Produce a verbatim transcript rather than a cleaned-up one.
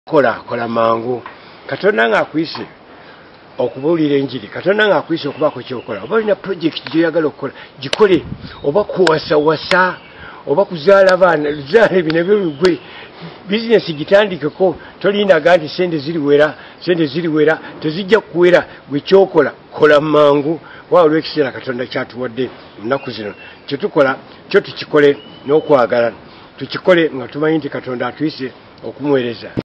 kola kola mangu katonda nga akwise okubuulira enjiri katonda nga akwise okubaako kyokola oba olina project gyoyagala okukola gikole oba kuwasawasa oba kuzaala baana zaala ebyo bigwe bizinesi gitandikeko tolindaga nti sente ziriwera sente ziriwera tezijja kuwera gwe kyokola kola mangu wa olw'ekiseera katonda kyatuwadde ennaku zino kyetukola kyo tukikole n'okwagala tukikole nga tumanyi nti katonda atuyise okumuweereza.